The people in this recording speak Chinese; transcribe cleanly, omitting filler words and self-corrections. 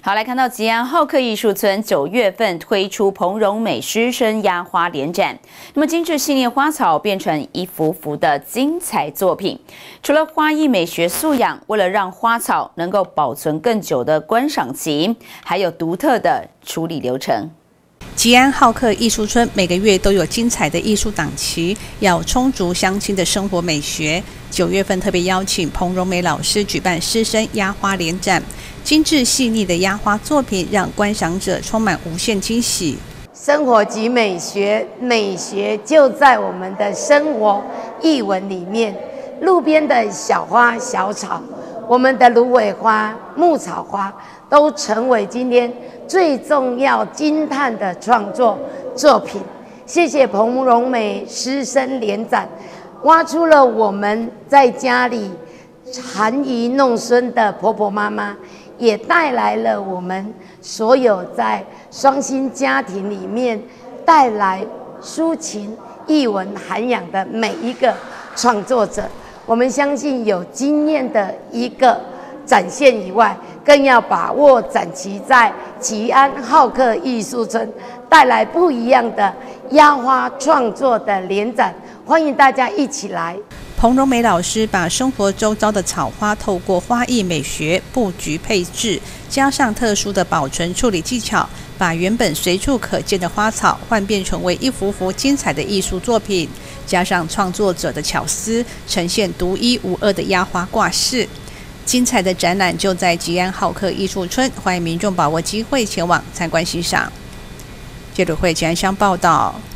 好，来看到吉安浩克艺术村9月份推出彭荣美师生压花联展，那么精致细腻花草变成一幅幅的精彩作品。除了花艺美学素养，为了让花草能够保存更久的观赏期，还有独特的处理流程。 吉安浩克艺术村每个月都有精彩的艺术档期，要充足乡亲的生活美学。9月份特别邀请彭荣美老师举办师生压花联展，精致细腻的压花作品让观赏者充满无限惊喜。 生活及美学，美学就在我们的生活艺文里面。路边的小花小草，我们的芦苇花、牧草花，都成为今天最重要惊叹的创作作品。谢谢彭荣美师生联展，挖出了我们在家里含饴弄孙的婆婆妈妈，也带来了我们所有在双薪家庭里面带来抒情艺文涵养的每一个创作者。我们相信有经验的一个展现以外，更要把握展期在吉安浩克艺术村带来不一样的压花创作的联展，欢迎大家一起来。 彭荣美老师把生活周遭的草花透过花艺美学布局配置，加上特殊的保存处理技巧，把原本随处可见的花草换变成为一幅幅精彩的艺术作品，加上创作者的巧思，呈现独一无二的压花挂饰。精彩的展览就在吉安浩克艺术村，欢迎民众把握机会前往参观欣赏。记者会吉安乡报道。